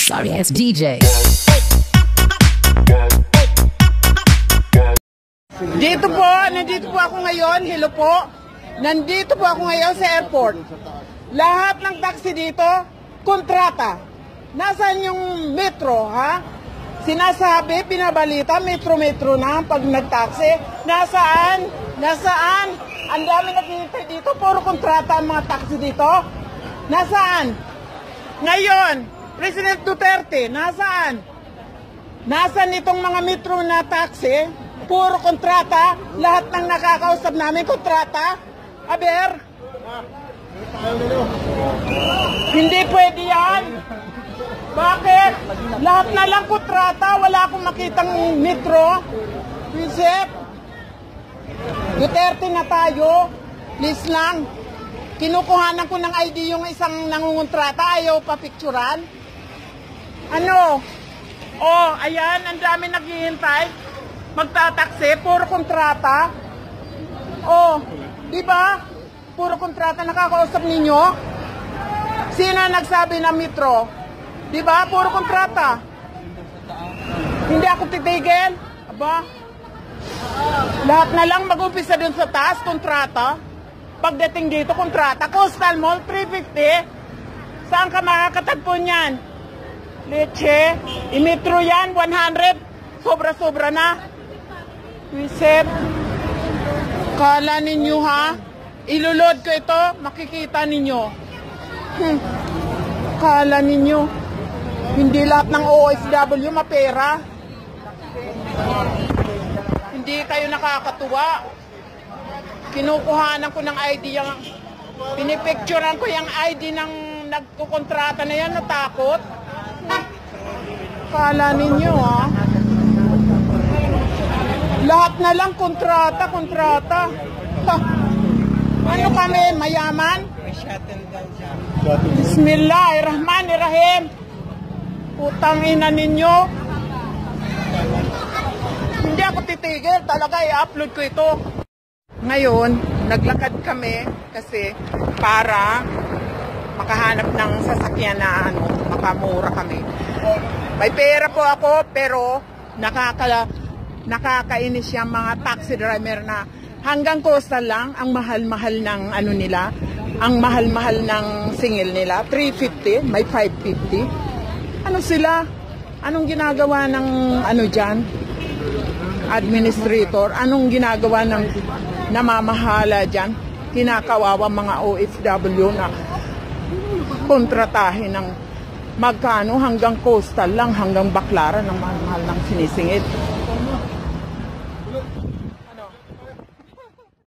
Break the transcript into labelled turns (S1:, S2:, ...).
S1: Sorry ass DJ.
S2: Nandito po ako ngayon. Hello po. Nandito po ako ngayon sa airport. Lahat ng taxi dito, kontrata. Nasaan yung metro, ha? Sinasabi, pinabalita, metro-metro na pag nag-taxi. Nasaan? Nasaan? Ang dami naghihintay dito, puro kontrata ang mga taxi dito. Nasaan? Ngayon, President Duterte, nasaan? Nasaan itong mga metro na taxi? Puro kontrata. Lahat ng nakakausap namin, kontrata. Aber? Hindi pwede yan. Bakit? Lahat na lang kontrata. Wala akong makitang metro. Isip? Duterte na tayo. Please lang. Kinukuhanan ko ng ID yung isang nangungontrata. Ayaw pa picturan. Ano? Oh, ayan. Ang dami naghihintay. Magtataksi. Puro kontrata. Oh, di ba? Puro kontrata. Nakakausap ninyo? Sino nagsabi na metro? Di ba? Puro kontrata. Hindi ako titigil. Aba? Lahat na lang mag-umpisa dun sa taas, kontrata. Pagdating dito, kontrata. Coastal Mall, 350. Saan ka makakatagpo niyan? Leche. I-metro yan, 100. Sobra-sobra na. Wisip. Kala ninyo ha? Ilulod ko ito, makikita ninyo. Kala ninyo. Hindi lahat ng OFW mapera. Hindi kayo nakakatuwa. Kinukuhanan ko ng ID yung, pinipicturean ko yung ID ng nagkukontrata na yan, natakot. Kala ninyo ha? Lahat na lang kontrata, kontrata. Ha. Ano kami, mayaman? Bismillahirrahmanirrahim. Putang ina ninyo. Hindi ako titigil, talaga i-upload ko ito. Ngayon, naglakad kami kasi para makahanap ng sasakyan na makamura kami. May pera po ako pero nakakainis yung mga taxi driver na hanggang coastal lang, ang mahal-mahal ng nila, ang mahal-mahal ng singil nila, 350, may 550. Ano sila? Anong ginagawa ng dyan? Administrator, anong ginagawa ng namamahala dyan? Kinakawawa mga OFW na kontratahin ng magkano hanggang coastal lang, hanggang Baclaran ng mahal ng sinisingit.